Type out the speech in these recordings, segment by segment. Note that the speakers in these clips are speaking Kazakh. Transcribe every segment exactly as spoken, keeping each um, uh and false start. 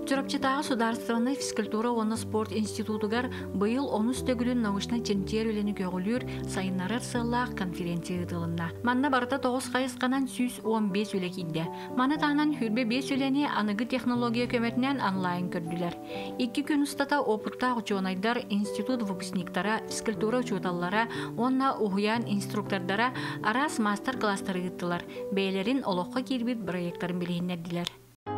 Чурапчатағы Сударственный физкультура оны спорт институтугар быйыл он үстөгүлүн научный чентер үлені көгілүр сайыннарыр сыллақ конференция ыдылынна. Манна барыта тоғыз қайысқанан сүз он бес үлекейді. Маны тағынан хүрбе бес үлені анығы технология көметінен онлайн көрділер. Икки күн ұстата опытта учонайдар институт выпускниктара, физкультура учуталлара, онна ухуян инструктордара арас мастер-класстары ыттылар. Бейлерин олоққа кирбит проекттарын білейіннерділер.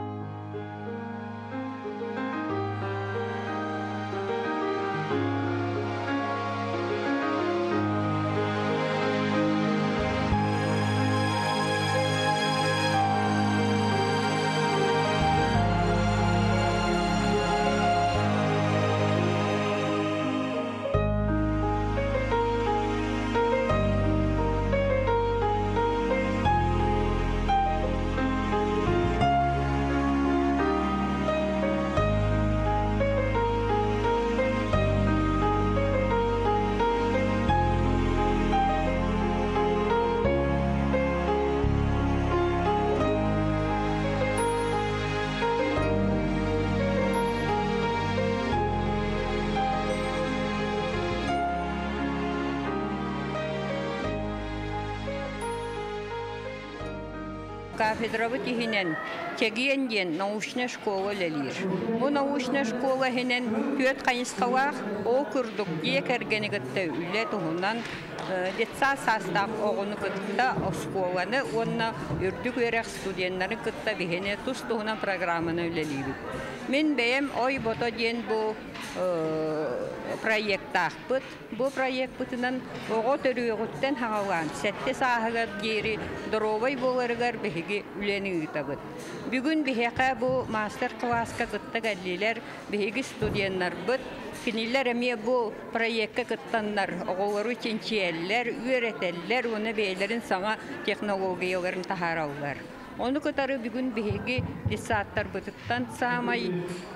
Кафедра тихинен тегиен ден научная школа лелир. Бу научная школа хинен пөт кайыскалах о курдук екергени гытты үле туһунан детсат состав огуну кытта школаны онна үрдүк өрек студенттары кытта бихене тус туһунан программаны үлелибит. Мен бем ой бото ден бу проекттах бут. Бу проект бутынан ого төрүгөттен хагалан сетте сахага гери доровой боларыгар беги үлени ытабыт. Бүгүн бихека бу мастер-класска кытта галлилер беги студенттар бут. Кинилер эме бу проектка кыттаннар оголору ченчиеллер, үйрөтеллер, уну бейлерин саңа технологияларын тахараулар. Onu kadar bir gün bihegi lisaatlar bıtıktan samay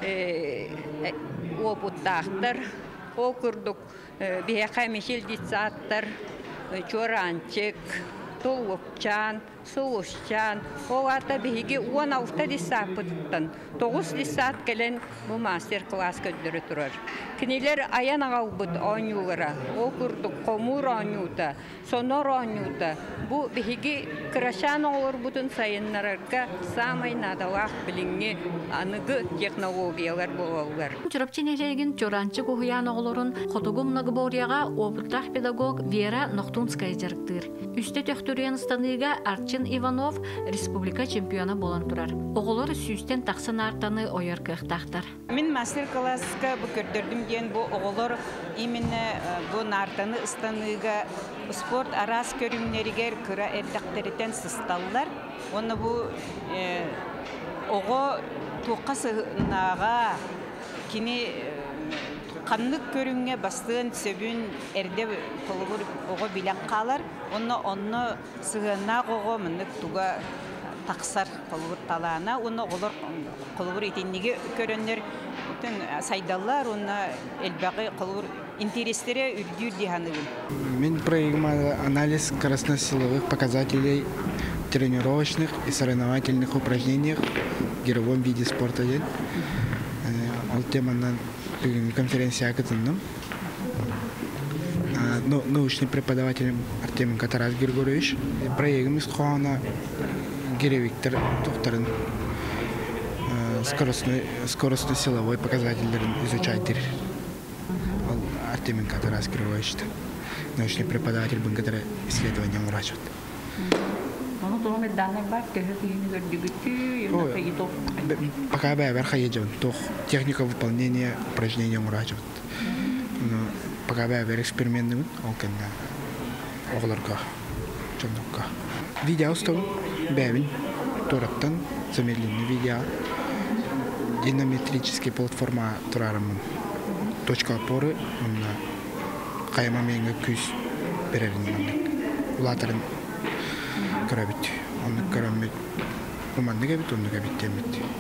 o buttahtar o kurduk biheka meşil lisaatlar çorançık tolukçan soğuşçan o ata bihegi on altı lisaat bıtıktan dokuz lisaat gelen bu master class ködürü durur. Kiniler ayan ağal bıt oynulara o kurduk komur oynuta sonor oynuta bu bihegi Крашан olur bütün sayınlarga samay nadalaq bilingi anıgı teknologiyalar boğalar. Çorapçinelерген çorançı kohuyan oğulurun Xotogum Nagboryaga opıttaq pedagog Vera Noxtunskaya jarıktır. Üste töktürüyen stanıga Arçın Ivanov Respublika çempiyonu bolan turar. Oğulur süsten taqsan artanı oyar kıqtaqtar. Min master-klasska bu kördürdüm diyen bu oğulur imine bu nartanı stanıga sport aras körümleriger kıra erdaqtarıten sıstallar. Onu bu oğu tuğasınağa kini kanlık körünge bastığın söbün erde kolubur oğu bilak kalar. Onu onu sığınağa oğu mınlık tuğa taqsar kolubur talağına. Onu olur kolubur etinliği körünler bütün saydallar. Onu elbaqı kolubur интересtere үрдүр диханыгын. Мен проигрываю анализ скоростно-силовых показателей тренировочных и соревновательных упражнениях в гировом виде спорта. Ол теманан конференция кытындым. Научный преподаватель Артем Катарас Григорьевич. Проигрываемыз хоана гировиктер докторын скоростно-силовой показателерин изучать. Артем Катарас Григорьевич, научный преподаватель благодаря исследованиям врача. Пока я верхоедем, то техника выполнения упражнений врача. Пока я вер экспериментным, он когда оглорка, чемнука. Видео стол, бевин, тораптан, замедленный видео, динамометрическая платформа турарамын. Точка опоры на каймаменге күз берерин улатарын көрөбүт. Оны көрөмөт. Уманды кебит, оны кебит демет.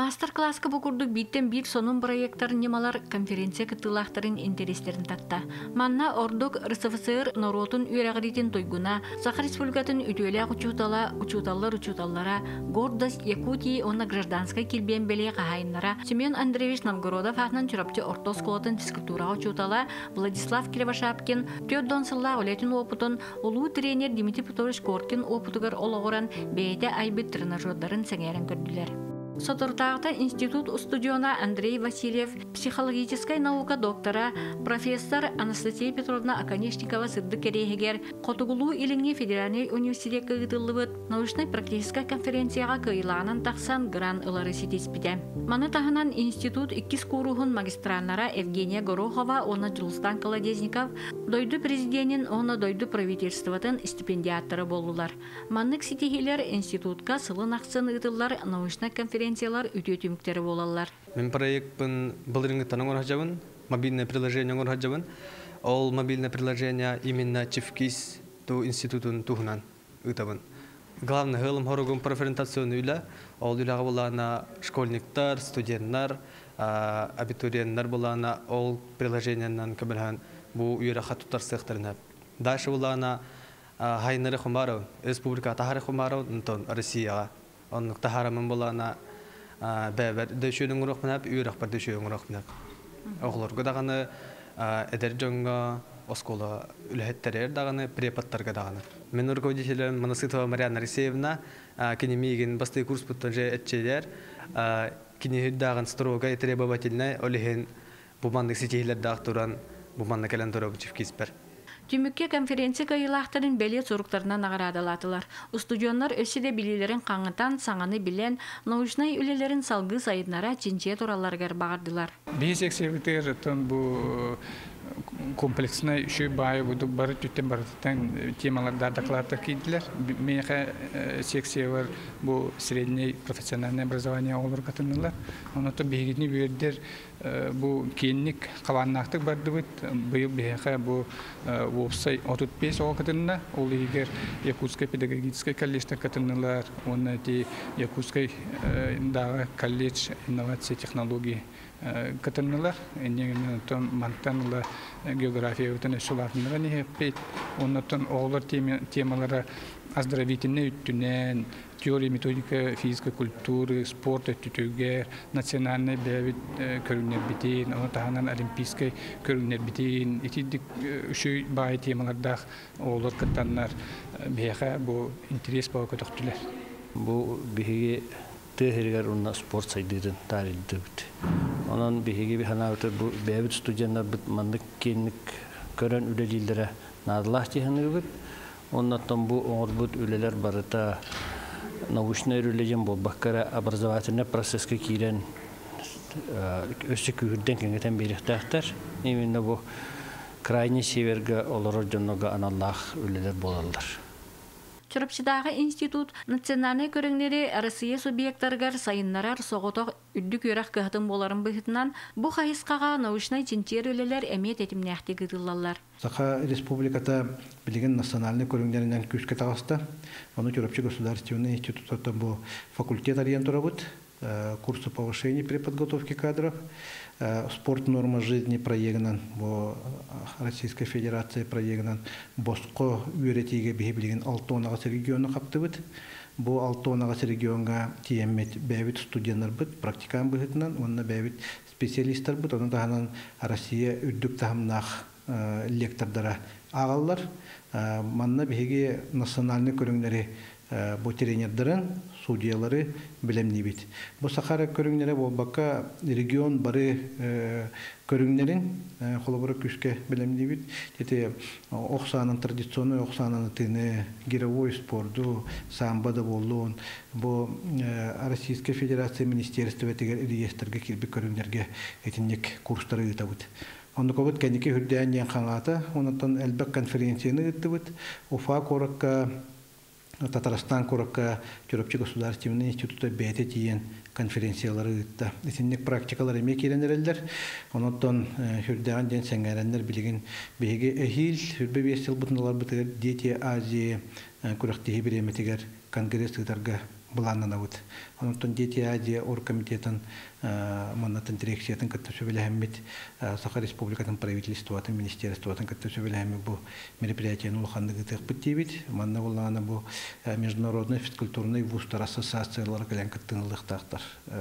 Мастер-класска букурдук биттен бир сонун проекттарын немалар конференция кытылахтарын интерестерин татта. Манна ордук РСФСР норотун үйрагыритин тойгуна, Саха Республикатын үтөлі учутала, учуталлар учуталлара, гордость Якутии онна гражданской килбен беле кахайнара, Семен Андреевич Новгородов ахнан чурапчы ортосколотын физкультура учутала, Владислав Кривошапкин, Тёддон сылла олетин опытын, улуу тренер Дмитрий Петрович Коркин опытыгар олоғыран бейте айбыт тренажердарын сәңерін көрділер. Сотуртағыта институт студиона Андрей Васильев, психологическая наука доктора, профессор Анастасия Петровна Аконечникова сырды керейгер, Котугулу илиңе федеральный университет кыгытылыбыт, научно-практическая конференцияға кыйланан тақсан гран ылары сетеспиде. Маны тағынан институт иккис курухун магистралнара Евгения Горохова, она Джулстан Колодезников, дойду президентин, она дойду правительствотын стипендиаттары болулар. Маннык сетихилер институтка сылын ақсын ытылар научно конференция конференциялар үтөтүмүктері болалар. Мен проектпен былырыңы таныңыр хаджабын, мобильное приложение оңыр хаджабын. Ол мобильное приложение именно Чевкис ту институтын тухынан ытабын. Главный ғылым хорогын профориентацион үйлі, ол үйліға болағына школьниктар, студенттар, абитуриенттар болағына ол приложениянан көбілген бұл үйері қатуттар сықтарына. Дальше болағына хайнары құмарау, республика тахары құмарау, Россияға. Онық тахарамын болағына бәбәр дөшінің ұрықпынап, үйірақ бар дөшінің ұрықпынап. Оғылыр ғадағаны әдер жоңға, оскола үләхеттәрер дағаны, препаттарға дағаны. Мен руководителем Моносытова Марьяна Алексеевна кенемейген басты курс бұттан жай әтчелер, кенехід дағын строга и требовательный олеген бұмандық сетейлер дақ тұран бұмандық кәлін тұрабы чевкеспер. Түмікке конференция кайылақтарын бәле соруқтарынан ағырадалатылар. Студионлар өсіде білелерін қаңытан саңаны білен, научнай үлелерін салғы сайынара чинче тураларғар бағардылар. Бейсек секретер бұл комплексный үші байы бұды бары түттен барытын темаларда докладта кейділер. Меха секциялар бұл средний профессиональное образование олар қатынылар. Онаты бейгетіне бүйердер бұл кейінік қаланнақтық барды бұд. Бұйыл бейха бұл опсай отыз бес оға қатынына. Ол егер Якутская педагогическая колледжта қатынылар. Оны де Якутская колледж инновация технологии қатынылар. Енеген мантанылар география өтіне шулатынлара не хеппейт. Оннатын оғылар темалары оздоровительный үттінен, теория, методика, физика, культуры, спорт өттүтүгер, национальный бәвит көрінер бітейін, оны тағынан олимпийской көрінер бітейін. Етедік үші бай темалардақ оғылар кыттанлар бәйіға бұл интерес бау көтіқтілер. Бұл бәйіге тәхіргер ұнна спорт сайдырын тарилді бүт. Onun bihigi bir hanavtır bu beyvit stüdyenler bit mandık kenlik kören ülelilere nadıllah cihanı bit. Ondan bu orbut üleler barıta nauşna üreleceğim bu bakkara образовательный proseske kiren ösü kühürden kengeten biriktahtır. Eminle bu krayni severge olur canlıga anallah üleler bolallar. Чурапчыдағы институт национальный көріңнері Россия субъекттаргар сайыннарар соғытоқ үддік өрақ кіғытын боларын бұхытынан бұ қайысқаға научнай чинтер өлелер әмет етімнәқті күділалар. Саха республиката білген национальный көріңнерінен күшке тағысты. Оны Чурапчы государственный институтта бұл факультет ориентура бұд, курсы повышения при подготовке кадров, спорт норма жизни проегнан, бо Российской Федерации проегнан, боско үйретиге бейбілген алтонағасы регионы қапты бұд. Бо алтонағасы регионға тиеммет бәвит студенттар бұд, практикан бұхытынан, онына бәвит специалисттар бұд, оны тағынан Россия үддік тағымнақ лектордара ағалар. Манна бейге национальный көріңдері bu treynerlerin судьялары билемни бит. Бу сахара көрүңнәре болбакка регион бары көрүңнәрен холобора күшкә билемни бит. Тете Оксанын традиционный Оксанын тыны гировой спорту самбада болуын. Бу Российская Федерация министерства тегер реестрге кирби көрүңнәргә этинник курстары итабыт. Онда кобыт кәнеке хүрдән ян хаңата, ондан әлбәк конференцияны итабыт. Уфа коракка Татарстан коракка Чурапчы государственный института бәйте тиен конференциялары ытта. Исинник практикалар эме киренерелдер. Онотон хүрдән ден сәңгәрәннәр билеген беге эхил хүрбе бес ел бутналар бутыр Дети Азия күрәктеге биреметегер конгресс итәргә буланнанабыт. Онтон дети ади оргкомитетын маннатын дирекциятын каттысөбеләһәммит Саха Республикатын правительствотын министерствотын каттысөбеләһәммит бу мероприятиянын улахандыгы тыгпыт дибит. Манна буллана бу международный физкультурный вуздар ассоциациялары кэлэн каттынылыктактар.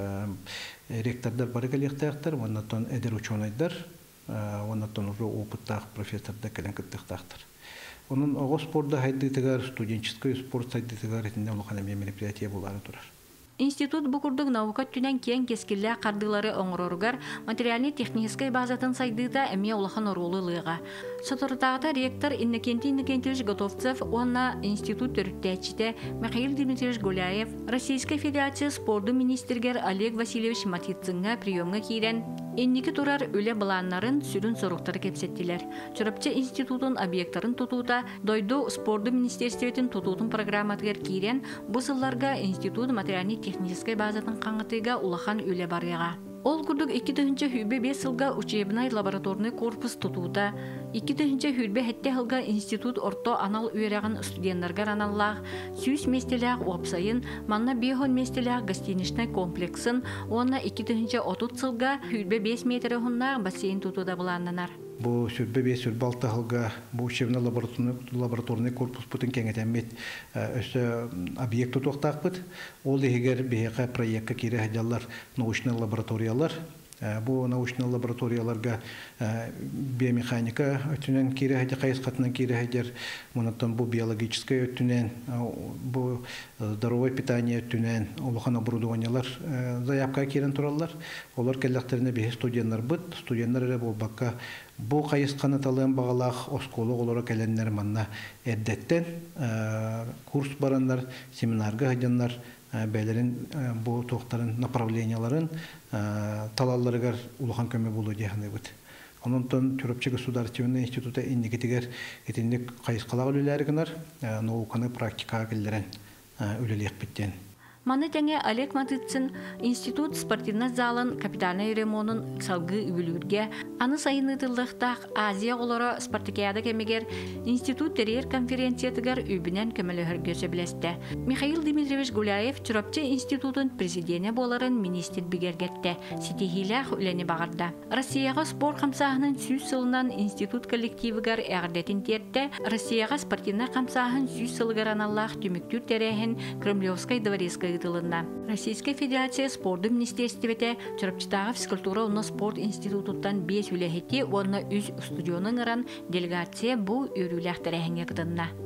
Ректордар бары кэлэхтактар, маннатон эдер ученыйдар, маннатон уже опыттах профессордар кэлэн каттыктактар. Onun o sporda haydıtıgar, студенческий спорт haydıtıgar etinde улахана мероприятие булары турар. Институт букурдук наука түнен кең кескилле кардылары оңроругар материальный технический базатын сайдыта эме улахан орулылыга. Сотуртагыта ректор Иннокентий Иннокентьевич Готовцев, онна институт төрүттәчите Михаил Дмитриевич Гуляев, Российской Федерация спорду министргер Олег Васильевич Матицынга приемга кирен энники турар үле баланнарын сүрүн соруктары кепсеттилер. Чурапчы институтун объекттарын тутуута дойду спорду министерствотун тутуутун программатыгер кирен бу сылларга институт материальный технический базатын каңытыга улахан үле барыга. Ол курдук эки тыгынча хүрбе бес сылга учебный лабораторный корпус тутуута, эки тыгынча хүрбе хетте хылга институт орто анал үйрәгән студентларга аналлах, сүз местеләк опсайын, манна бихон местеләк гостиничный комплексын, онна эки тыгынча отут сылга хүрбе бес метр хунна бассейн тутуда буланнанар. Бу сүрбе бес сүрбе алты хылга бу учебный лабораторный корпус бутын кеңетәммет өсө объект тутуктакпыт. Ол егер беһәкә проектка кире хәҗаллар научный лабораториялар. Бу научный лабораторияларга биомеханика өтүнен кире хәҗә кайыс катынан кире хәҗәр, монотон бу биологическое өтүнен, бу здоровое питание өтүнен, улахан оборудованиялар заявка кирен тураллар. Олар келләхтерне бе студентлар бит, студентлар бу бакка бу кайыс канаталын багалах осколы олора келеннер манна эрдеттен курс бараннар, семинарга хәҗәннар бәйләрен бу тоқтарын направленияларын талалларыгар улахан көмө болу дияхны бит. Онтон Төрөпче государственный института иннекетигер этинник кайыскалак үлеләргенер науканы практикага келдерен үлелек биттен. Маны тәңе Олег Матыцын институт спортивный залын капитальный ремонтын салгы үбүлүргө, аны сайыныдылыктак Азия олоро спартакиада кемегер институт терьер конференциятыгар үбүнен көмөлөһөр көсөбүлесте. Михаил Дмитриевич Гуляев Чурапчы институтун президенте боларын министр бигергетте. Ситихилах үлени багарда. Россияга спорт камсаһынын сүз сылынан институт коллективыгар эгдетин терте, Россияга спортивный камсаһын сүз сылыгар аналлах түмүктүр терехин Кремлевской дворецкой Российская Федерация спорду министерствете Чурапчытагы физкультура онна спорт институтуттан бес үлехети онна үз студионың ыран делегация бу үрүләхтерәһеңе кытынна.